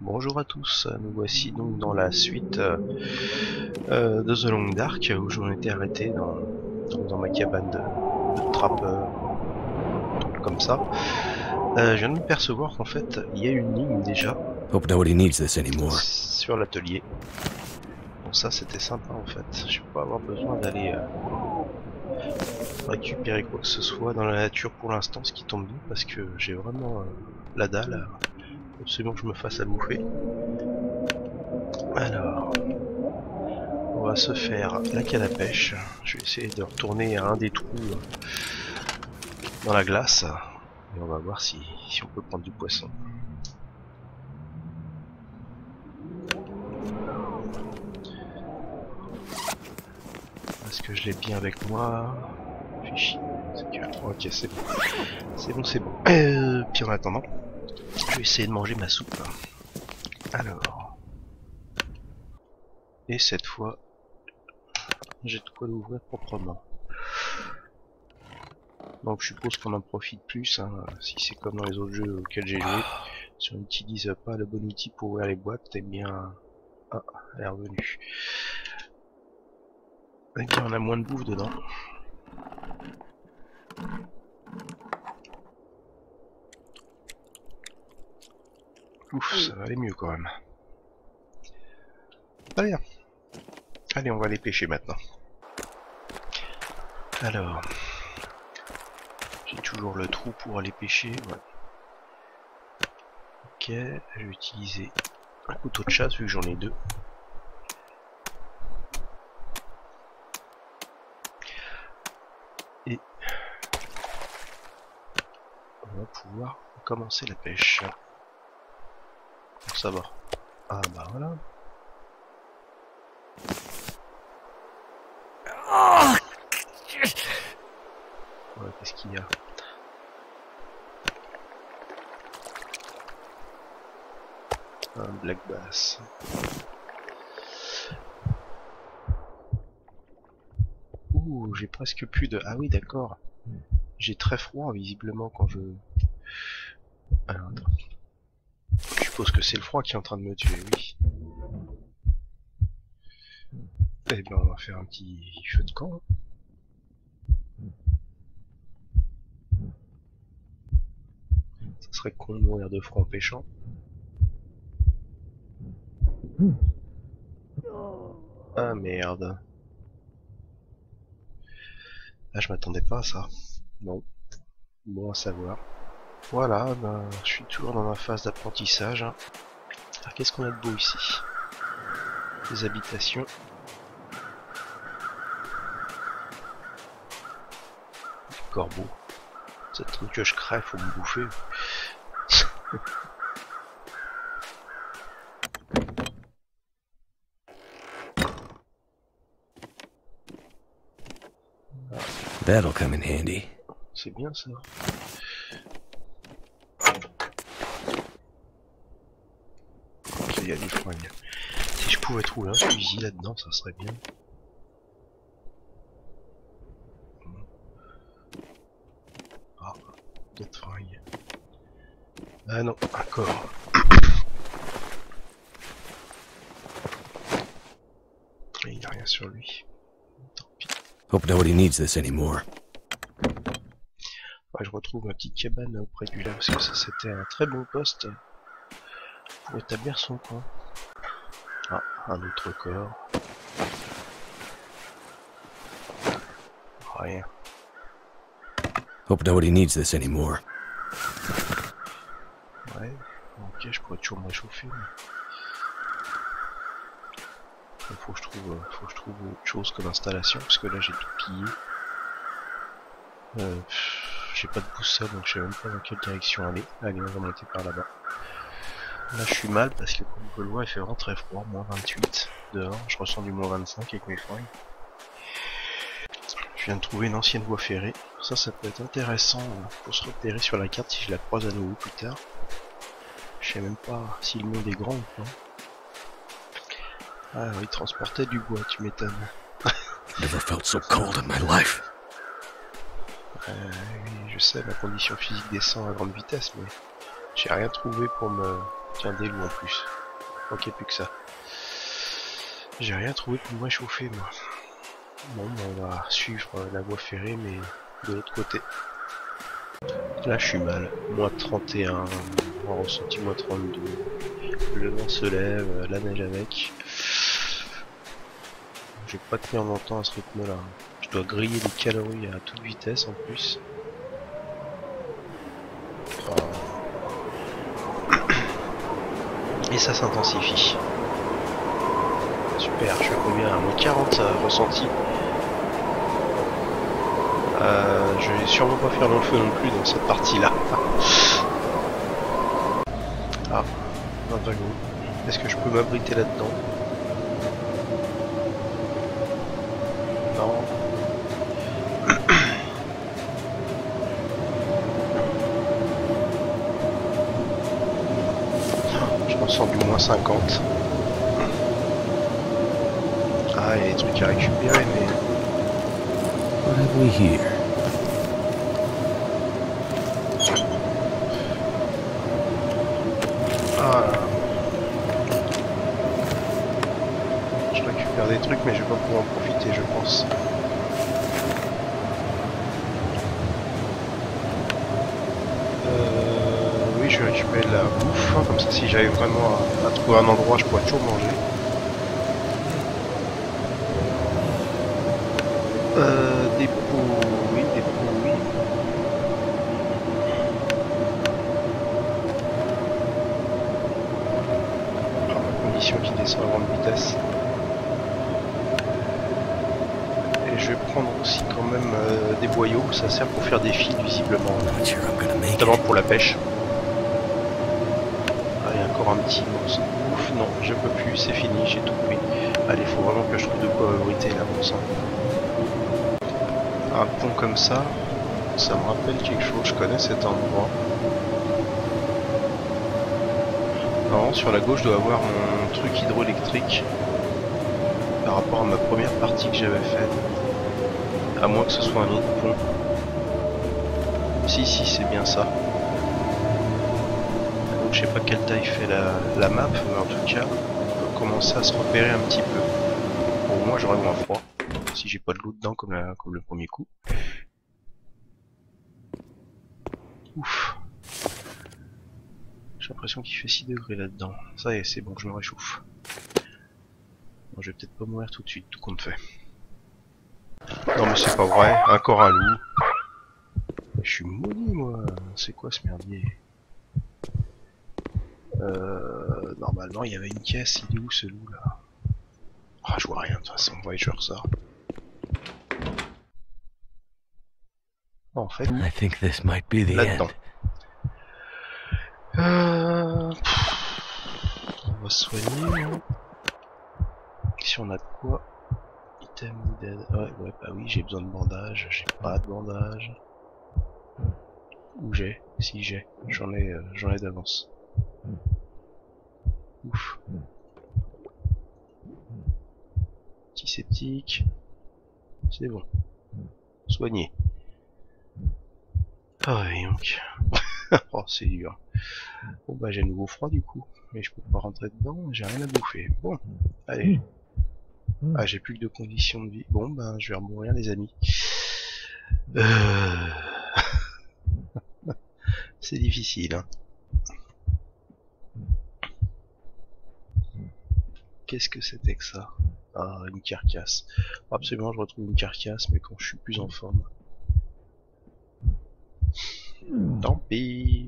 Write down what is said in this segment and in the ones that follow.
Bonjour à tous, nous voici donc dans la suite de The Long Dark où j'en étais arrêté dans ma cabane de trappeur, comme ça. Je viens de me percevoir qu'en fait il y a une ligne déjà Hope nobody needs this anymore. sur l'atelier. Bon, ça c'était sympa en fait, je vais pas avoir besoin d'aller récupérer quoi que ce soit dans la nature pour l'instant, ce qui tombe bien parce que j'ai vraiment la dalle, absolument que je me fasse à bouffer. Alors, on va se faire la canne à pêche. Je vais essayer de retourner à un des trous dans la glace et on va voir si on peut prendre du poisson. Est-ce que je l'ai bien avec moi? Fichier. Ok, c'est bon. C'est bon. Puis en attendant, je vais essayer de manger ma soupe. Alors. Et cette fois, j'ai de quoi l'ouvrir proprement. Donc je suppose qu'on en profite plus, hein, si c'est comme dans les autres jeux auxquels j'ai joué. Si on n'utilise pas le bon outil pour ouvrir les boîtes, eh bien... Ah, elle est revenue. Eh bien, on a moins de bouffe dedans. Ouf, ça va aller mieux quand même. Très bien. Allez, on va les pêcher maintenant. Alors... J'ai toujours le trou pour aller pêcher, ouais. Ok, je vais utiliser un couteau de chasse vu que j'en ai deux. Et on va pouvoir commencer la pêche. Pour savoir. Ah bah voilà. Ouais, qu'est-ce qu'il y a? Un black bass. Ouh, j'ai presque plus de... Ah oui, d'accord. J'ai très froid, visiblement, quand je... Alors, attends. Je suppose que c'est le froid qui est en train de me tuer, oui. Eh ben, on va faire un petit feu de camp. Ça serait con de mourir de froid en pêchant. Ah merde. Ah, je m'attendais pas à ça. Bon. Bon à savoir. Voilà, ben, je suis toujours dans ma phase d'apprentissage. Alors, qu'est-ce qu'on a de beau ici? Des habitations. Des corbeaux. Cette truc que je crève, faut me bouffer. That'll come in handy. C'est bien ça. Ok, il y a des fringues. Si je pouvais trouver un fusil là-dedans, ça serait bien. Ah, d'autres fringues. Ah non, encore. Il n'y a rien sur lui. Tant pis. Hope nobody needs this anymore. Ouais, je retrouve ma petite cabane auprès du lac parce que ça c'était un très bon poste pour établir son camp. Ah, un autre corps. Rien. Hope nobody needs this anymore. Ouais, ok, je pourrais toujours me réchauffer. Mais... faut que je trouve autre chose comme installation parce que là j'ai tout pillé. J'ai pas de boussole donc je sais même pas dans quelle direction aller. Allez, on va monter par là-bas. Là je suis mal parce que comme vous pouvez le voir il fait vraiment très froid, moins 28 dehors, je ressens du moins 25 avec mes fringues. Je viens de trouver une ancienne voie ferrée, ça peut être intéressant pour se repérer sur la carte si je la croise à nouveau plus tard. Je sais même pas si le monde est grand ou pas. Ah oui, transportait du bois, tu m'étonnes. Never felt so cold in my life. Oui, je sais, ma condition physique descend à grande vitesse, mais j'ai rien trouvé pour me Tiens, des loups en plus. Ok, plus que ça. J'ai rien trouvé pour me réchauffer, moi. Bon, on va suivre la voie ferrée, mais de l'autre côté. Là, je suis mal. Moins 31, on ressenti moins 32. Le vent se lève, la neige avec. Je vais pas tenir longtemps à ce rythme-là. Je dois griller des calories à toute vitesse en plus. Et ça s'intensifie. Super, je suis combien à moins 40 ressenti. Je vais sûrement pas faire long feu non plus dans cette partie-là. Ah, un wagon. Est-ce que je peux m'abriter là-dedans? Non. Je ressens du moins 50. Ah, il y a des trucs à récupérer, mais... What have we here? Ah. Je récupère des trucs, mais je vais pas pouvoir en profiter, je pense. Oui, je vais récupérer de la bouffe, hein, comme ça si j'arrive vraiment à trouver un endroit, je pourrais toujours manger. Des pots, oui, des pots, oui. Alors, la condition qui descend à grande vitesse. Et je vais prendre aussi quand même des boyaux, ça sert pour faire des fils visiblement. Notamment pour la pêche. Ah, il y a encore un petit morceau de bouffe. Non, je peux plus, c'est fini, j'ai tout pris. Allez, faut vraiment que je trouve de quoi abriter là, bon sang. Un pont comme ça me rappelle quelque chose, je connais cet endroit. Non, sur la gauche je dois avoir mon truc hydroélectrique par rapport à ma première partie que j'avais faite. À moins que ce soit un autre pont. Si, c'est bien ça. Donc je sais pas quelle taille fait la map, mais en tout cas, on peut commencer à se repérer un petit peu. Bon, moi j'aurais moins froid, si j'ai pas de l'eau dedans comme le premier coup. Ouf. J'ai l'impression qu'il fait 6 degrés là-dedans. Ça y est, c'est bon, je me réchauffe. Bon, je vais peut-être pas mourir tout de suite, tout compte fait. Non mais c'est pas vrai, encore un loup. Je suis maudit moi, c'est quoi ce merdier? Normalement il y avait une caisse, il est où ce loup là? Ah, je vois rien de toute façon, ouais, je ressors. En fait, là-dedans. On va se soigner. Hein. Si on a de quoi. Item dead. Ouais, bah oui, j'ai besoin de bandages. J'ai pas de bandages. Ou j'ai. Si j'ai. J'en ai d'avance. Ouf. Antiseptique. C'est bon. Soigné. Ah ouais, donc. Oh, c'est dur. Bon bah j'ai nouveau froid du coup. Mais je peux pas rentrer dedans, j'ai rien à bouffer. Bon, allez. Ah, j'ai plus que de conditions de vie. Bon bah je vais remourir les amis. C'est difficile, hein. Qu'est-ce que c'était que ça? Ah, une carcasse. Absolument, je retrouve une carcasse, mais quand je suis plus en forme. Tant pis.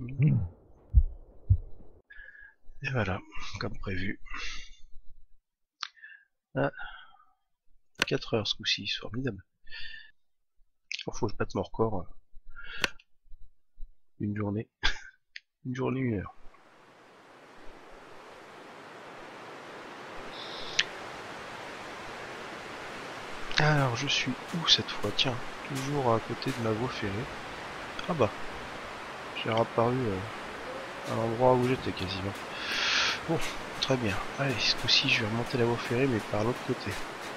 Et voilà, comme prévu. Ah, 4 heures ce coup-ci, formidable. Faut que je batte mon record. Une journée. Une journée, 1 heure. Alors, je suis où cette fois? Tiens, toujours à côté de ma voie ferrée. Ah bah, j'ai réapparu à l'endroit où j'étais quasiment. Bon, très bien. Allez, ce coup-ci, je vais remonter la voie ferrée, mais par l'autre côté.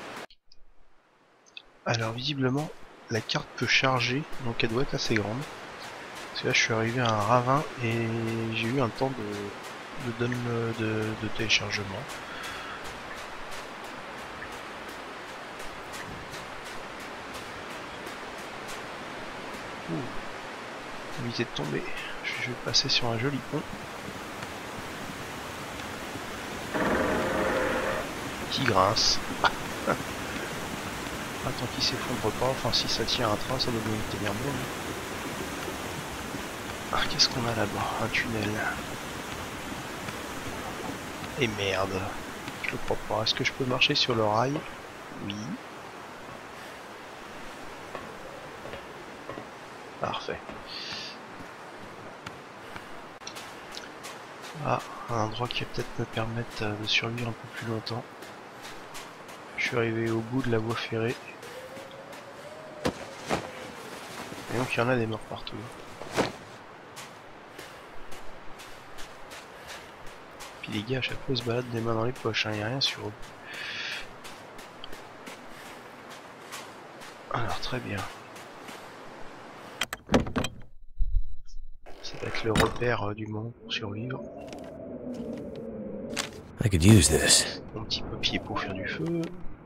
Alors, visiblement, la carte peut charger, donc elle doit être assez grande. Parce que là, je suis arrivé à un ravin et j'ai eu un temps de téléchargement. Éviter de tomber. Je vais passer sur un joli pont qui grince. Tant qu'il s'effondre pas, enfin si ça tient un train, ça doit bien tenir bon. Ah, qu'est-ce qu'on a là-bas? Un tunnel. Et merde, je le crois pas. Est-ce que je peux marcher sur le rail? Oui. Parfait. Ah, un endroit qui va peut-être me permettre de survivre un peu plus longtemps. Je suis arrivé au bout de la voie ferrée. Et donc il y en a des morts partout. Puis les gars à chaque fois ils se baladent des mains dans les poches, hein, y a rien sur eux. Alors très bien. Ça va être le repère du moment pour survivre. I could use this. Mon petit papier pour faire du feu.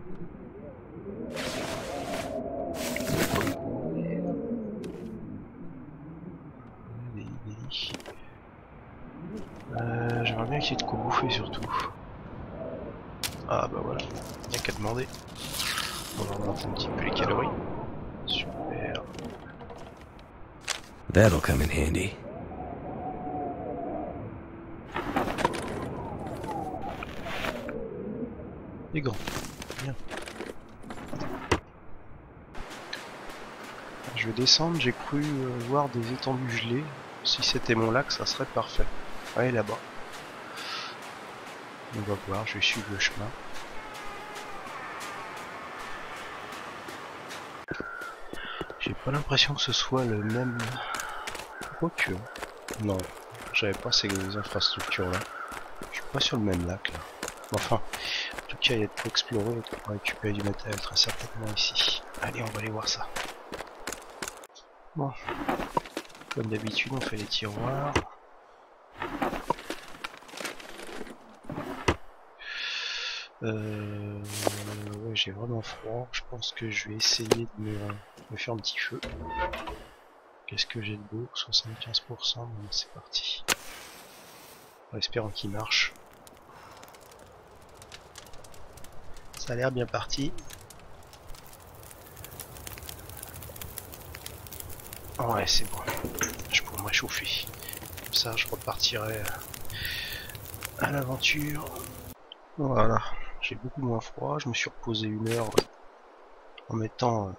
J'aimerais bien essayer de quoi bouffer surtout. Ah bah voilà, il n'y a qu'à demander. On va remonter un petit peu les calories. Super. That'll come in handy. Les gants. Bien. Je vais descendre, j'ai cru voir des étendues gelées. Si c'était mon lac, ça serait parfait. Ouais, là-bas. On va voir, je vais suivre le chemin. J'ai pas l'impression que ce soit le même... Quoique... Non, j'avais pas ces infrastructures là. Je suis pas sur le même lac là. Enfin, en tout cas il y a de quoi explorer et pour récupérer du matériel très certainement ici. Allez, on va aller voir ça. Bon, comme d'habitude on fait les tiroirs. Ouais, j'ai vraiment froid. Je pense que je vais essayer de me faire un petit feu. Qu'est-ce que j'ai de beau? 75%, bon, c'est parti. En espérant qu'il marche. Ça a l'air bien parti. Ouais, c'est bon. Je pourrais me réchauffer. Comme ça, je repartirai à l'aventure. Voilà. J'ai beaucoup moins froid. Je me suis reposé 1 heure en mettant...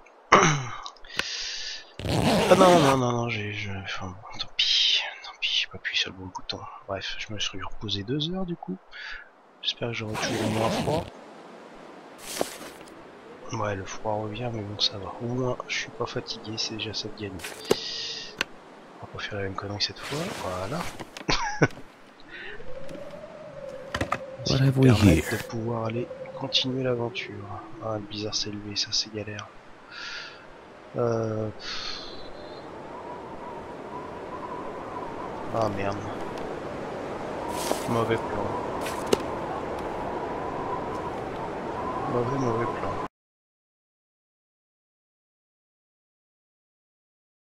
Ah non, enfin bon, tant pis, j'ai pas appuyé sur le bon bouton. Bref, je me suis reposé 2 heures du coup. J'espère que j'aurai toujours moins froid. Ouais, le froid revient, mais bon, ça va. Au moins, je suis pas fatigué, c'est déjà ça de gagner. On va pas faire la même connerie cette fois, voilà. What have we here? De pouvoir aller continuer l'aventure. Ah, le bizarre s'est levé, ça c'est galère. Ah merde. Mauvais plan. Mauvais plan.